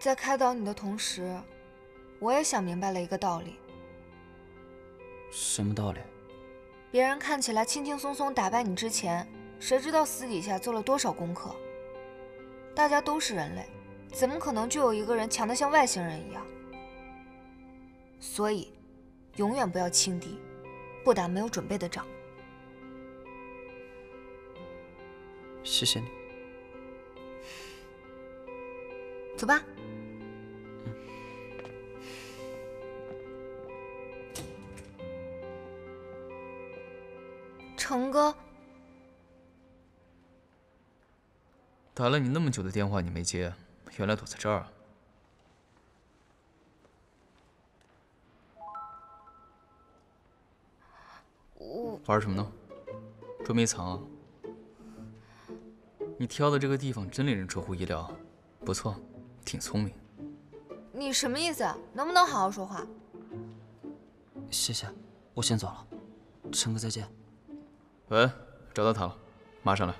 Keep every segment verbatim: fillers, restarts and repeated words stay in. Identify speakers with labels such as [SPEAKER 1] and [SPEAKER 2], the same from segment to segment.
[SPEAKER 1] 在开导你的同时，我也想明白了一个道理。
[SPEAKER 2] 什么道理？
[SPEAKER 1] 别人看起来轻轻松松打败你之前，谁知道私底下做了多少功课？大家都是人类，怎么可能就有一个人强得像外星人一样？所以，永远不要轻敌，不打没有准备的仗。
[SPEAKER 2] 谢谢你。
[SPEAKER 1] 走吧。
[SPEAKER 2] 嗯。
[SPEAKER 1] 成哥，
[SPEAKER 3] 打了你那么久的电话你没接，原来躲在这儿啊。
[SPEAKER 1] 我
[SPEAKER 3] 玩什么呢？捉迷藏啊？你挑的这个地方真令人出乎意料，不错，挺聪明。
[SPEAKER 1] 你什么意思？能不能好好说话？
[SPEAKER 2] 谢谢，我先走了，成哥再见。
[SPEAKER 3] 喂，找到他了，马上来。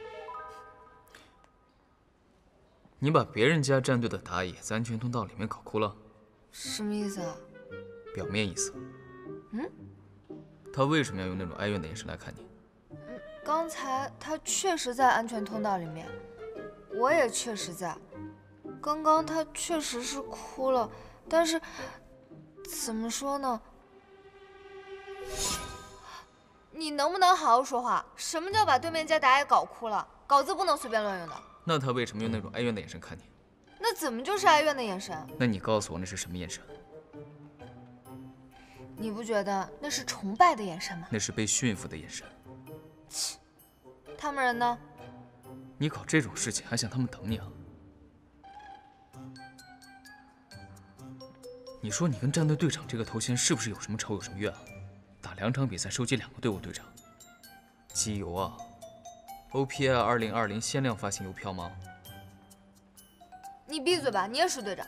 [SPEAKER 3] 你把别人家战队的打野在安全通道里面搞哭了，
[SPEAKER 1] 什么意思啊？
[SPEAKER 3] 表面意思。
[SPEAKER 1] 嗯？
[SPEAKER 3] 他为什么要用那种哀怨的眼神来看你？
[SPEAKER 1] 嗯，刚才他确实在安全通道里面，我也确实在。刚刚他确实是哭了，但是怎么说呢？你能不能好好说话？什么叫把对面家打野搞哭了？稿子不能随便乱用的。
[SPEAKER 3] 那他为什么用那种哀怨的眼神看你？
[SPEAKER 1] 那怎么就是哀怨的眼神？
[SPEAKER 3] 那你告诉我那是什么眼神？
[SPEAKER 1] 你不觉得那是崇拜的眼神吗？
[SPEAKER 3] 那是被驯服的眼神。
[SPEAKER 1] 切，他们人呢？
[SPEAKER 3] 你搞这种事情还想他们等你啊？你说你跟战队队长这个头衔是不是有什么仇有什么怨啊？打两场比赛收集两个队伍队长，机油啊 ！O P I 二零二零限量发行邮票吗？
[SPEAKER 1] 你闭嘴吧，你也是队长。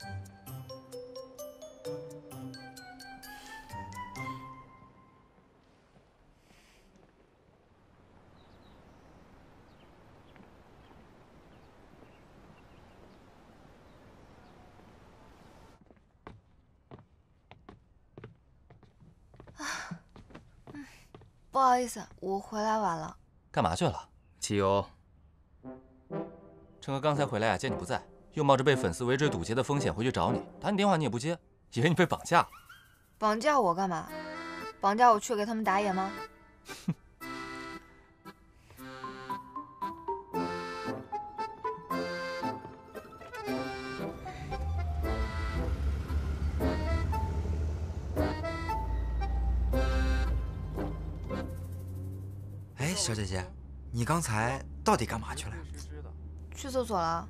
[SPEAKER 1] 不好意思，我回来晚了。
[SPEAKER 4] 干嘛去了？
[SPEAKER 3] 机油。
[SPEAKER 4] 成哥刚才回来啊，见你不在，又冒着被粉丝围追堵截的风险回去找你，打你电话你也不接，以为你被绑架了。
[SPEAKER 1] 绑架我干嘛？绑架我去给他们打野吗？
[SPEAKER 4] 哼。
[SPEAKER 5] 哎，小姐姐，你刚才到底干嘛去了？
[SPEAKER 1] 去厕所了。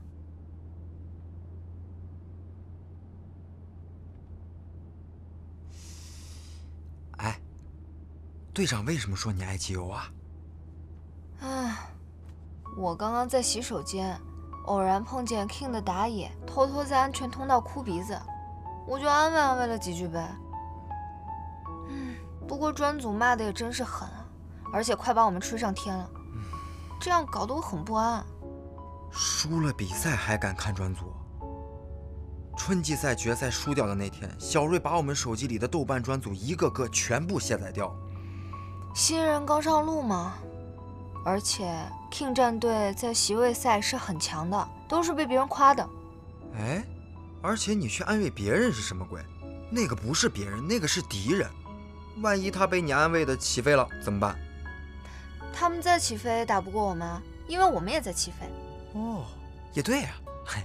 [SPEAKER 5] 哎，队长为什么说你爱基友啊？
[SPEAKER 1] 唉，我刚刚在洗手间，偶然碰见 King 的打野偷偷在安全通道哭鼻子，我就安慰安慰了几句呗。嗯，不过专组骂的也真是狠啊，而且快把我们吹上天了，这样搞得我很不安。
[SPEAKER 5] 输了比赛还敢看专组？春季赛决赛输掉的那天，小瑞把我们手机里的豆瓣专组一个个全部卸载掉。
[SPEAKER 1] 新人刚上路嘛，而且 King 战队在席位赛是很强的，都是被别人夸的。
[SPEAKER 5] 哎，而且你去安慰别人是什么鬼？那个不是别人，那个是敌人。万一他被你安慰的起飞了怎么办？
[SPEAKER 1] 他们在起飞打不过我们，因为我们也在起飞。
[SPEAKER 5] 哦，也对呀、啊。嘿，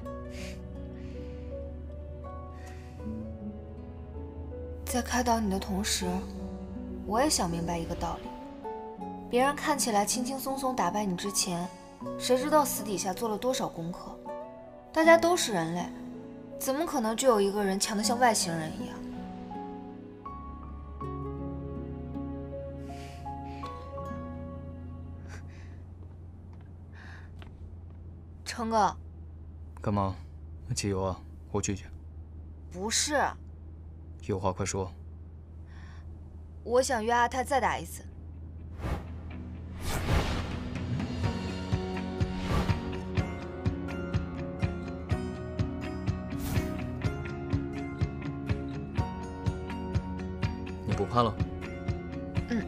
[SPEAKER 1] 在开导你的同时，我也想明白一个道理：别人看起来轻轻松松打败你之前，谁知道私底下做了多少功课？大家都是人类，怎么可能就有一个人强得像外星人一样？成哥，
[SPEAKER 3] 干嘛？机油啊？我拒绝。
[SPEAKER 1] 不是，
[SPEAKER 3] 有话快说。
[SPEAKER 1] 我想约阿泰再打一次。
[SPEAKER 3] 不怕了？
[SPEAKER 1] 嗯。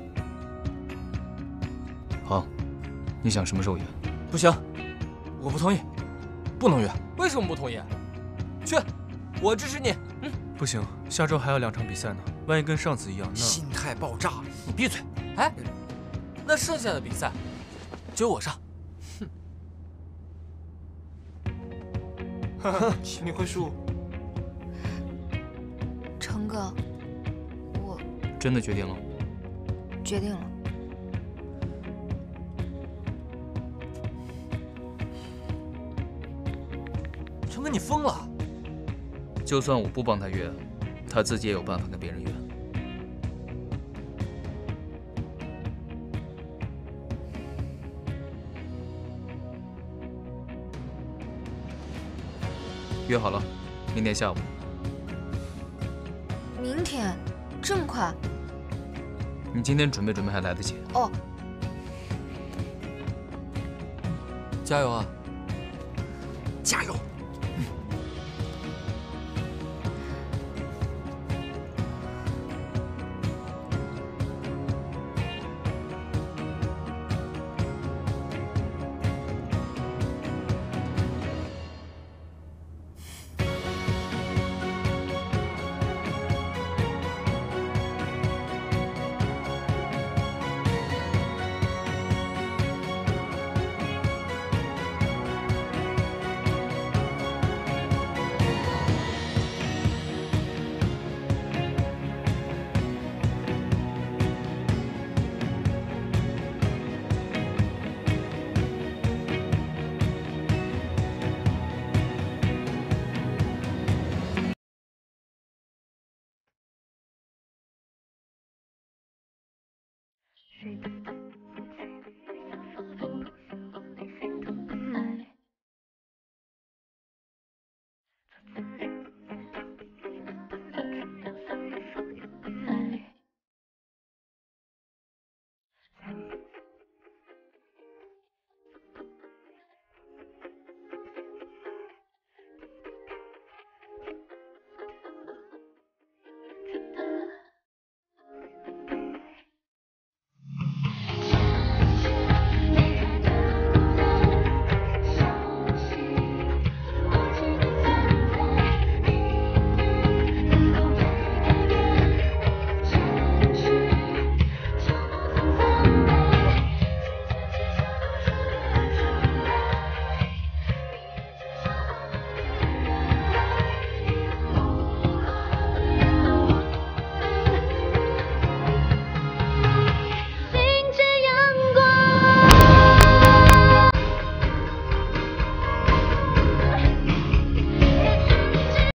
[SPEAKER 3] 好，你想什么时候约？
[SPEAKER 4] 不行，我不同意，不能约。
[SPEAKER 6] 为什么不同意？去，我支持你。嗯，
[SPEAKER 7] 不行，下周还有两场比赛呢，万一跟上次一样，那
[SPEAKER 5] 心态爆炸。
[SPEAKER 4] 你闭嘴！
[SPEAKER 6] 哎，那剩下的比赛就由我上。
[SPEAKER 7] 哼，你会输。
[SPEAKER 1] 成哥，我
[SPEAKER 3] 真的决定了？
[SPEAKER 1] 决定了。
[SPEAKER 4] 成哥，你疯了！
[SPEAKER 3] 就算我不帮他约，他自己也有办法跟别人约。约好了，明天下午。
[SPEAKER 1] 明天，这么快？
[SPEAKER 3] 你今天准备准备还来得及。
[SPEAKER 1] 哦，
[SPEAKER 4] 加油啊！
[SPEAKER 5] 加油！
[SPEAKER 8] 谁